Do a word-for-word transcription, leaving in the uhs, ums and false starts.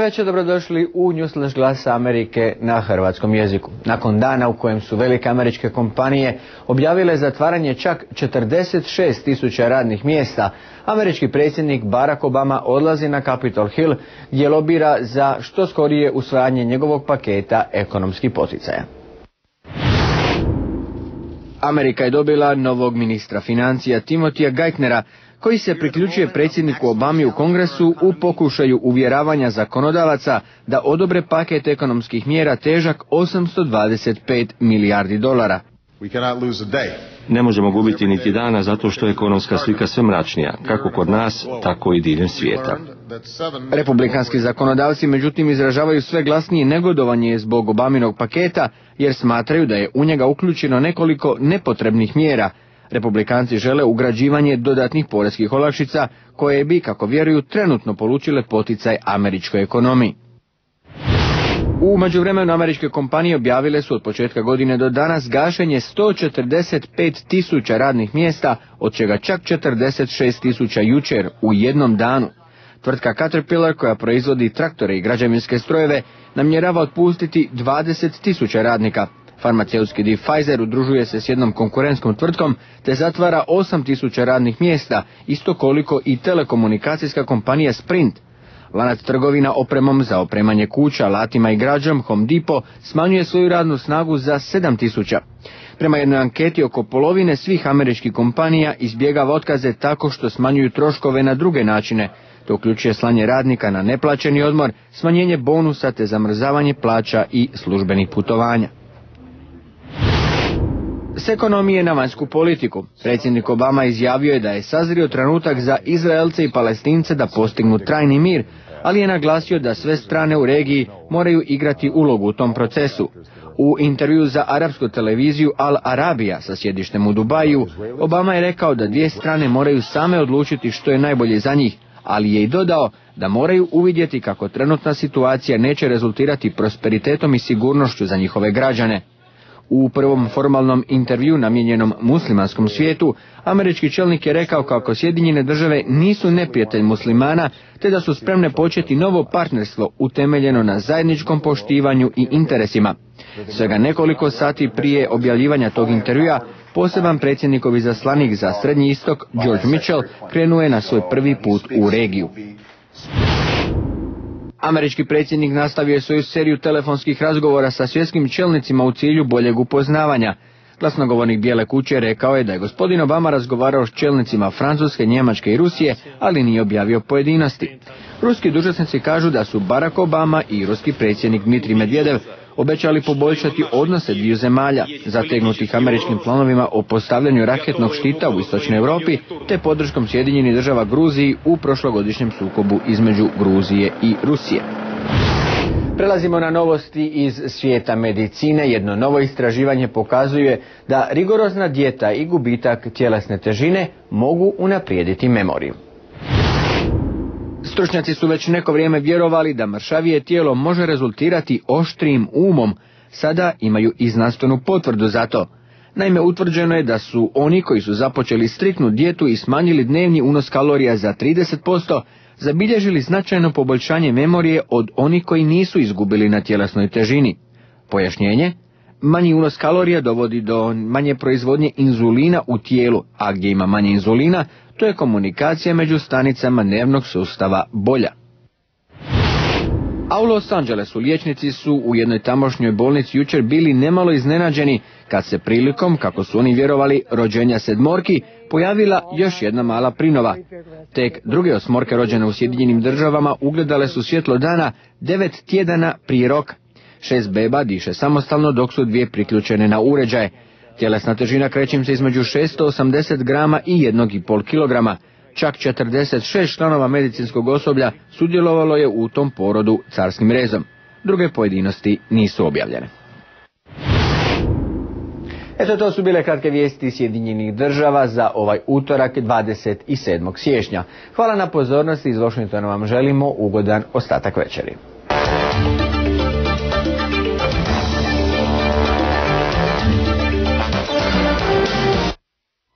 večer, dobrodošli u Newsflash Glasa Amerike na hrvatskom jeziku. Nakon dana u kojem su velike američke kompanije objavile zatvaranje čak četrdeset šest tisuća radnih mjesta, američki predsjednik Barack Obama odlazi na Capitol Hill gdje lobira za što skorije usvajanje njegovog paketa ekonomskih poticaja. Amerika je dobila novog ministra financija Timothya Geithnera, koji se priključuje predsjedniku Obami u Kongresu u pokušaju uvjeravanja zakonodavaca da odobre paket ekonomskih mjera težak osamsto dvadeset pet milijardi dolara. Ne možemo gubiti niti dana zato što je ekonomska slika sve mračnija, kako kod nas, tako i diljem svijeta. Republikanski zakonodavci međutim izražavaju sve glasnije negodovanje zbog Obaminog paketa, jer smatraju da je u njega uključeno nekoliko nepotrebnih mjera. Republikanci žele ugrađivanje dodatnih poreskih olakšica koje bi, kako vjeruju, trenutno polučile poticaj američkoj ekonomiji. U međuvremenu američke kompanije objavile su od početka godine do danas gašenje sto četrdeset pet tisuća radnih mjesta, od čega čak četrdeset šest tisuća jučer u jednom danu. Tvrtka Caterpillar, koja proizvodi traktore i građevinske strojeve, namjerava otpustiti dvadeset tisuća radnika. Farmaceutski div Pfizer udružuje se s jednom konkurentskom tvrtkom te zatvara osam tisuća radnih mjesta, isto koliko i telekomunikacijska kompanija Sprint. Lanac trgovina opremom za opremanje kuća, alatima i građom Home Depot smanjuje svoju radnu snagu za sedam tisuća. Prema jednoj anketi, oko polovine svih američkih kompanija izbjegava otkaze tako što smanjuju troškove na druge načine. To uključuje slanje radnika na neplaćeni odmor, smanjenje bonusa te zamrzavanje plaća i službenih putovanja. S ekonomije na vanjsku politiku. Predsjednik Obama izjavio je da je sazrio trenutak za Izraelce i Palestince da postignu trajni mir, ali je naglasio da sve strane u regiji moraju igrati ulogu u tom procesu. U intervju za arapsku televiziju Al Arabija sa sjedištem u Dubaju, Obama je rekao da dvije strane moraju same odlučiti što je najbolje za njih, ali je i dodao da moraju uvidjeti kako trenutna situacija neće rezultirati prosperitetom i sigurnošću za njihove građane. U prvom formalnom intervju namijenjenom muslimanskom svijetu, američki čelnik je rekao kako Sjedinjene države nisu neprijatelj muslimana, te da su spremne početi novo partnerstvo utemeljeno na zajedničkom poštivanju i interesima. Svega nekoliko sati prije objavljivanja tog intervjua, poseban predsjednikov izaslanik za Srednji istok, George Mitchell, krenuo je na svoj prvi put u regiju. Američki predsjednik nastavio je svoju seriju telefonskih razgovora sa svjetskim čelnicima u cilju boljeg upoznavanja. Glasnogovornik Bijele kuće rekao je da je gospodin Obama razgovarao s čelnicima Francuske, Njemačke i Rusije, ali nije objavio pojedinosti. Ruski dužnosnici kažu da su Barack Obama i ruski predsjednik Dmitrij Medvedev obećali poboljšati odnose dviju zemalja, zategnutih američkim planovima o postavljanju raketnog štita u istočnoj Europi, te podrškom Sjedinjenih država Gruziji u prošlogodišnjem sukobu između Gruzije i Rusije. Prelazimo na novosti iz svijeta medicine. Jedno novo istraživanje pokazuje da rigorozna dijeta i gubitak tjelesne težine mogu unaprijediti memoriju. Stručnjaci su već neko vrijeme vjerovali da mršavije tijelo može rezultirati oštrijim umom. Sada imaju i znanstvenu potvrdu za to. Naime, utvrđeno je da su oni koji su započeli striktnu dijetu i smanjili dnevni unos kalorija za trideset posto, zabilježili značajno poboljšanje memorije od onih koji nisu izgubili na tjelesnoj težini. Pojašnjenje? Manji unos kalorija dovodi do manje proizvodnje inzulina u tijelu, a gdje ima manje inzulina, to je komunikacija među stanicama nervnog sustava bolja. A u Los Angelesu liječnici su u jednoj tamošnjoj bolnici jučer bili nemalo iznenađeni kad se prilikom, kako su oni vjerovali, rođenja sedmorki pojavila još jedna mala prinova. Tek druge osmorke rođene u Sjedinjenim državama ugledale su svjetlo dana devet tjedana prije roka. Šest beba diše samostalno dok su dvije priključene na uređaje. Tjelesna težina kreće se između šesto osamdeset grama i jednog i pol kilograma. Čak četrdeset šest članova medicinskog osoblja sudjelovalo je u tom porodu carskim rezom. Druge pojedinosti nisu objavljene. Eto, to su bile kratke vijesti Sjedinjenih država za ovaj utorak dvadeset sedmog siječnja. Hvala na pozornosti, iz Washingtona vam želimo ugodan ostatak večeri.